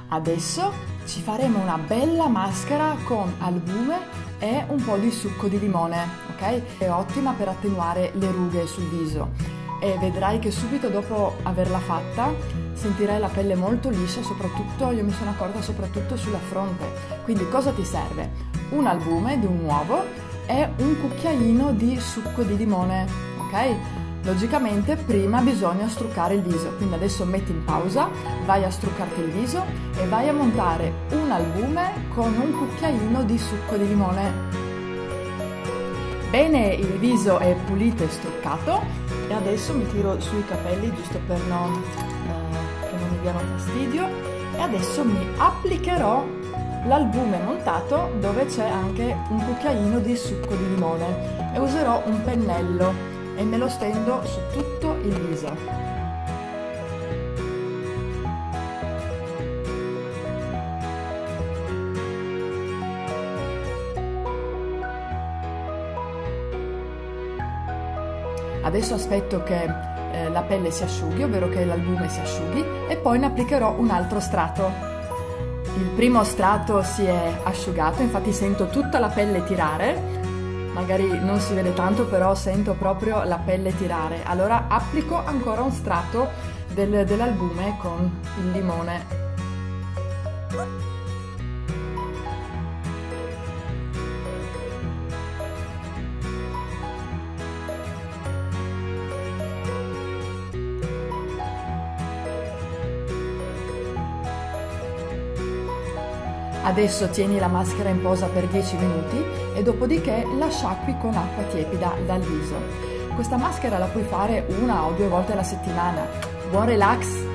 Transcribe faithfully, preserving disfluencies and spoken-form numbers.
Adesso ci faremo una bella maschera con albume e un po' di succo di limone, ok? È ottima per attenuare le rughe sul viso e vedrai che subito dopo averla fatta sentirai la pelle molto liscia, soprattutto, io mi sono accorta, soprattutto sulla fronte. Quindi cosa ti serve? Un albume di un uovo e un cucchiaino di succo di limone, ok? Logicamente prima bisogna struccare il viso, quindi adesso metti in pausa, vai a struccarti il viso e vai a montare un albume con un cucchiaino di succo di limone. Bene, il viso è pulito e struccato e adesso mi tiro sui capelli giusto per non, eh, che non mi diano fastidio e adesso mi applicherò l'albume montato dove c'è anche un cucchiaino di succo di limone e userò un pennello e me lo stendo su tutto il viso. Adesso aspetto che eh, la pelle si asciughi, ovvero che l'albume si asciughi, e poi ne applicherò un altro strato. Il primo strato si è asciugato, infatti sento tutta la pelle tirare. Magari non si vede tanto, però sento proprio la pelle tirare. Allora applico ancora un strato del, dell'albume con il limone. Adesso tieni la maschera in posa per dieci minuti e dopodiché la sciacqui con acqua tiepida dal viso. Questa maschera la puoi fare una o due volte alla settimana. Buon relax!